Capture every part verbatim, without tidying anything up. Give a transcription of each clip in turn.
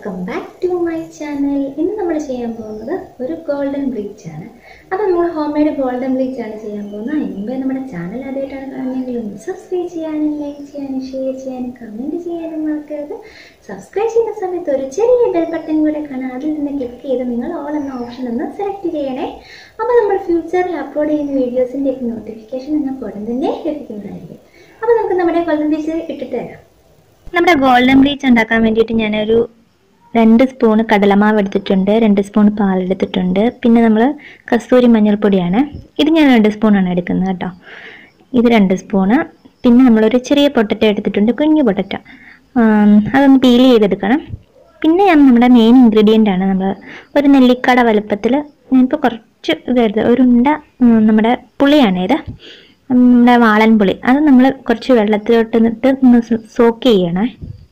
Welcome back to my channel. ഇന്ന് നമ്മൾ ചെയ്യാൻ പോകുന്നത് ഒരു ഗോൾഡൻ ബ്ലീച്ച് ആണ്. അപ്പോൾ നമ്മൾ ഹോം മെയ്ഡ് ഗോൾഡൻ ബ്ലീച്ച് ആണ് ചെയ്യാൻ പോകുന്നത്. അതിന് മുമ്പേ നമ്മുടെ ചാനൽ ആദ്യമായിട്ടാണ് കാണുന്നതെങ്കിൽ ഒന്ന് സബ്സ്ക്രൈബ് ചെയ്യാനും ലൈക്ക് ചെയ്യാനും ഷെയർ ചെയ്യാനും കമൻറ്റ് ചെയ്യാനും മറക്കരുത്. സബ്സ്ക്രൈബ് ചെയ്യുന്ന സമയത്ത് ഒരു ചെറിയ ബെൽ ബട്ടൺ കൂടെ കാണാം. അതിൽ നിന്ന് ക്ലിക്ക് ചെയ്ത് നിങ്ങൾ ഓൾ എന്ന ഓപ്ഷൻ ഒന്ന് സെലക്ട് ചെയ്യണേ. അപ്പോൾ നമ്മൾ ഫ്യൂച്ചറിൽ അപ്ലോഡ് ചെയ്യുന്ന വീഡിയോസിൻ്റെയൊക്കെ നോട്ടിഫിക്കേഷൻ നിങ്ങൾക്ക് ഉടൻ തന്നെ ലഭിക്കുന്നതായിരിക്കും. അപ്പോൾ നമുക്ക് നമ്മുടെ ഗോൾഡൻ ബ്ലീച്ച് ഇട്ടിട്ട് തരാം. നമ്മുടെ ഗോൾഡൻ ബ്ലീച്ച് ഉണ്ടാക്കാൻ വേണ്ടിയിട്ട് ഞാനൊരു രണ്ട് സ്പൂൺ കടലമാവ് എടുത്തിട്ടുണ്ട്, രണ്ട് സ്പൂൺ പാലെടുത്തിട്ടുണ്ട്, പിന്നെ നമ്മൾ കസ്തൂരി മഞ്ഞൾപ്പൊടിയാണ്. ഇത് ഞാൻ രണ്ട് സ്പൂണാണ് എടുക്കുന്നത് കേട്ടോ. ഇത് രണ്ട് സ്പൂണ്. പിന്നെ നമ്മളൊരു ചെറിയ പൊട്ടറ്റോ എടുത്തിട്ടുണ്ട്, കുഞ്ഞു പൊട്ടറ്റോ. അതൊന്ന് പീൽ ചെയ്തെടുക്കണം. പിന്നെ ഞാൻ നമ്മുടെ മെയിൻ ഇൻഗ്രീഡിയൻ്റ് ആണ് നമ്മൾ ഒരു നെല്ലിക്കട വലുപ്പത്തിൽ ഞാനിപ്പോൾ കുറച്ച് ഇതെടുത്ത് ഒരു ഉണ്ട നമ്മുടെ പുളിയാണ് ഇത്, നമ്മുടെ വാളൻ പുളി. അത് നമ്മൾ കുറച്ച് വെള്ളത്തിലോട്ടിട്ട് ഒന്ന് സോക്ക് ചെയ്യണേ.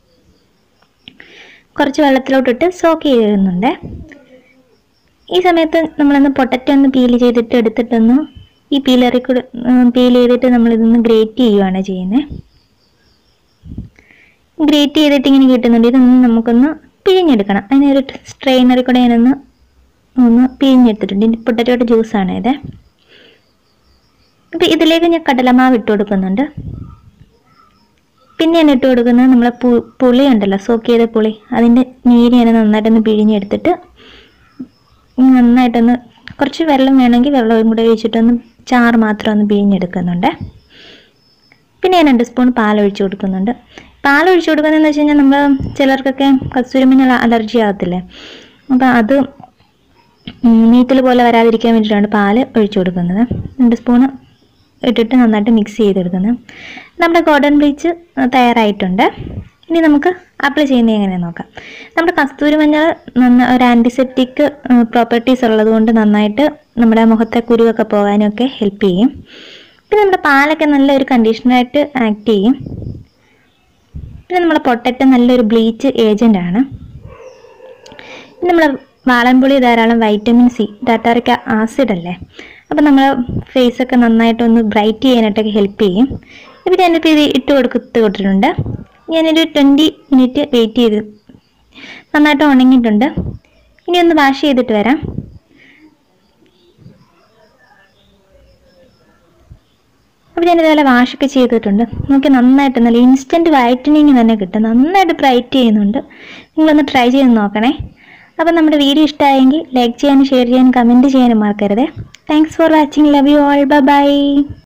കുറച്ച് വെള്ളത്തിലോട്ടിട്ട് സോക്ക് ചെയ്യുന്നുണ്ട്. ഈ സമയത്ത് നമ്മളൊന്ന് പൊട്ടറ്റോ ഒന്ന് പീൽ ചെയ്തിട്ട് എടുത്തിട്ടൊന്ന് ഈ പീലറിൽ കൂടെ പീൽ ചെയ്തിട്ട് നമ്മളിതൊന്ന് ഗ്രേറ്റ് ചെയ്യുകയാണ് ചെയ്യുന്നത്. ഗ്രേറ്റ് ചെയ്തിട്ട് ഇങ്ങനെ കിട്ടുന്നുണ്ട്. ഇതൊന്ന് നമുക്കൊന്ന് പിഴിഞ്ഞെടുക്കണം. അതിനൊരു സ്ട്രെയിനറിൽ കൂടെ ഞാനൊന്ന് ഒന്ന് പിഴിഞ്ഞെടുത്തിട്ടുണ്ട്. ഇതിൻ്റെ പൊട്ടറ്റോയുടെ ജ്യൂസാണ് ഇത്. അപ്പം ഇതിലേക്ക് ഞാൻ കടലമാവ് ഇട്ട് കൊടുക്കുന്നുണ്ട്. പിന്നെ ഞാൻ ഇട്ട് കൊടുക്കുന്നത് നമ്മളെ പു പുളി ഉണ്ടല്ലോ, സോക്ക് ചെയ്ത പുളി, അതിൻ്റെ നീര് ഞാൻ നന്നായിട്ടൊന്ന് പിഴിഞ്ഞെടുത്തിട്ട് നന്നായിട്ടൊന്ന് കുറച്ച് വെള്ളം വേണമെങ്കിൽ വെള്ളവും കൂടെ ഒഴിച്ചിട്ടൊന്ന് ചാറ് മാത്രം ഒന്ന് പിഴിഞ്ഞെടുക്കുന്നുണ്ട്. പിന്നെ ഞാൻ രണ്ട് സ്പൂൺ പാലൊഴിച്ച് കൊടുക്കുന്നുണ്ട്. പാലൊഴിച്ച് കൊടുക്കുന്നതെന്ന് വെച്ച് കഴിഞ്ഞാൽ നമ്മൾ ചിലർക്കൊക്കെ കസ്തൂരി മഞ്ഞൾ അലർജി ആകത്തില്ലേ, അപ്പോൾ അത് നീറ്റൽ പോലെ വരാതിരിക്കാൻ വേണ്ടിയിട്ടാണ് പാല് ഒഴിച്ചു കൊടുക്കുന്നത്. രണ്ട് സ്പൂണ് ഇട്ടിട്ട് നന്നായിട്ട് മിക്സ് ചെയ്തെടുക്കുന്നത്. നമ്മുടെ ഗോൾഡൻ ബ്ലീച്ച് തയ്യാറായിട്ടുണ്ട്. ഇനി നമുക്ക് അപ്ലൈ ചെയ്യുന്നത് എങ്ങനെയാണെന്ന് നോക്കാം. നമ്മുടെ കസ്തൂരി മഞ്ഞൾ നന്ന ഒരു ആൻറ്റിസെപ്റ്റിക് പ്രോപ്പർട്ടീസ് ഉള്ളത് കൊണ്ട് നന്നായിട്ട് നമ്മുടെ മുഖത്തെ കുരുവൊക്കെ പോകാനൊക്കെ ഹെൽപ്പ് ചെയ്യും. പിന്നെ നമ്മുടെ പാലൊക്കെ നല്ലൊരു കണ്ടീഷണറായിട്ട് ആക്ട് ചെയ്യും. പിന്നെ നമ്മളെ പൊട്ടറ്റോ നല്ലൊരു ബ്ലീച്ച് ഏജൻ്റാണ്. പിന്നെ നമ്മൾ വാളൻപുളി ധാരാളം വൈറ്റമിൻ സി, ടാറ്റാറിക് ആസിഡ് അല്ലേ, അപ്പോൾ നമ്മൾ ഫേസൊക്കെ നന്നായിട്ടൊന്ന് ബ്രൈറ്റ് ചെയ്യാനായിട്ടൊക്കെ ഹെൽപ്പ് ചെയ്യും. ഇപ്പോൾ ഞാനിപ്പോൾ ഇത് ഇട്ട് കൊടുത്ത് കൊടുത്തിട്ടുണ്ട്. ഞാനൊരു ട്വൻറ്റി മിനിറ്റ് വെയിറ്റ് ചെയ്ത് നന്നായിട്ട് ഉണങ്ങിയിട്ടുണ്ട്. ഇനി ഒന്ന് വാഷ് ചെയ്തിട്ട് വരാം. അപ്പോൾ ഞാനിതുപോലെ വാഷൊക്കെ ചെയ്തിട്ടുണ്ട്. നമുക്ക് നന്നായിട്ട് നല്ല ഇൻസ്റ്റൻറ്റ് വൈറ്റനിങ് തന്നെ കിട്ടും. നന്നായിട്ട് ബ്രൈറ്റ് ചെയ്യുന്നുണ്ട്. നിങ്ങളൊന്ന് ട്രൈ ചെയ്ത് നോക്കണേ. അപ്പോൾ നമ്മുടെ വീഡിയോ ഇഷ്ടമായെങ്കിൽ ലൈക്ക് ചെയ്യാനും ഷെയർ ചെയ്യാനും കമൻറ്റ് ചെയ്യാനും മറക്കരുത്. Thanks for watching. Love you all. Bye by.